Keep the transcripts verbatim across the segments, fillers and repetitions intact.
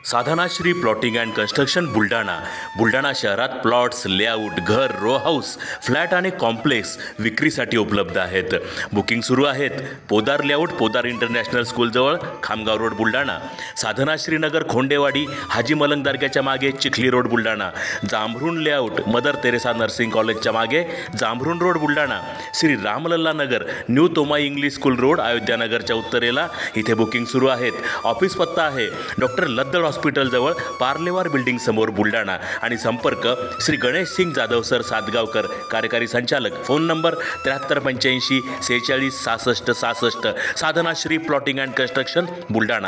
Sadhanashri plotting and construction Buldhana Buldhana शहरात plots, layout, घर, row house, flat आणि कॉम्प्लेक्स विक्रीसाठी उपलब्ध आहेत. बुकिंग सुरू आहेत. पोदार लेआउट, पोदार इंटरनॅशनल स्कूलजवळ, खामगाव रोड, बुलढाणा. साधनाश्री नगर, खोंडेवाडी, हाजी मलंग दर्ग्याच्या मागे, Chikhli road, Buldhana. Jambhrun layout, mother Teresa nursing कॉलेजच्या मागे, Jambhrun road, Buldhana. Shri Ramlalla Nagar, new Tomai English school road, अयोध्यानगरच्या उत्तरेला. इथे बुकिंग सुरू आहेत. ऑफिस पत्ता आहे डॉक्टर लद्दड हॉस्पिटलजवळ, पार्लेवार बिल्डिंग समोर, बुलढाणा. आणि संपर्क श्री गणेश सिंग जाधव सर सातगावकर, कार्यकारी संचालक. फोन नंबर त्र्याहत्तर पंच्याऐंशी सेहेचाळीस सहासष्ट सहासष्ट. Sadhanashree plotting and construction Buldhana.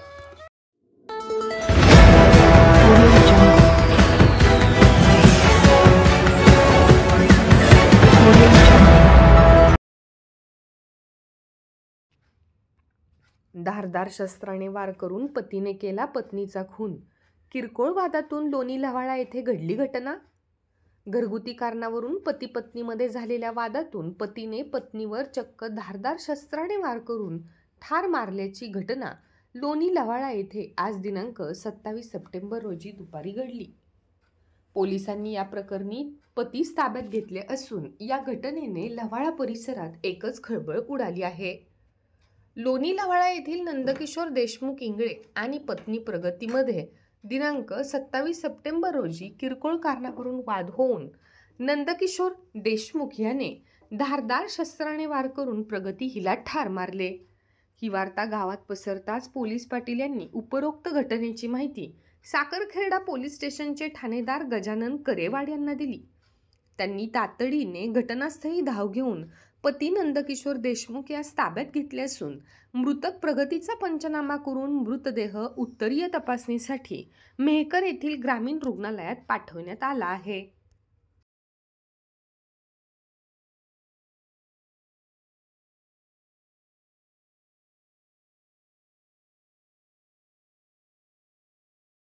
धारदार शस्त्राने वार करून पतीने केला पत्नीचा खून. किरकोळ वादातून लोणी लव्हाळा येथे घडली घटना. घरगुती कारणावरून पती पत्नीमध्ये झालेल्या वादातून पतीने पत्नीवर चक्क धारदार शस्त्राने वार करून ठार मारल्याची घटना लोणी लव्हाळा येथे आज दिनांक सत्तावीस सप्टेंबर रोजी दुपारी घडली. पोलिसांनी या प्रकरणी पतीस ताब्यात घेतले असून या घटनेने लव्हाळा परिसरात एकच खळबळ उडाली आहे. लोणी लव्हाळा येथील नंदकिशोर देशमुख इंगळे आणि पत्नी प्रगतीमध्ये दिनांक सत्तावीस सप्टेंबर रोजी किरकोळ कारणावरून वाद होऊन नंदकिशोर देशमुख याने धारदार शस्त्राने वार करून प्रगती हिला ठार मारले. ही वार्ता गावात पसरताच पोलीस पाटील यांनी उपरोक्त घटनेची माहिती साखरखेर्डा पोलीस स्टेशनचे ठाणेदार गजानन करेवाड यांना दिली. त्यांनी तातडीने घटनास्थळी धाव घेऊन पती नंदकिशोर देशमुख यास ताब्यात घेतले असून मृतक प्रगतीचा पंचनामा करून मृतदेह उत्तरीय तपासणीसाठी मेहकर येथील ग्रामीण रुग्णालयात पाठवण्यात आला आहे.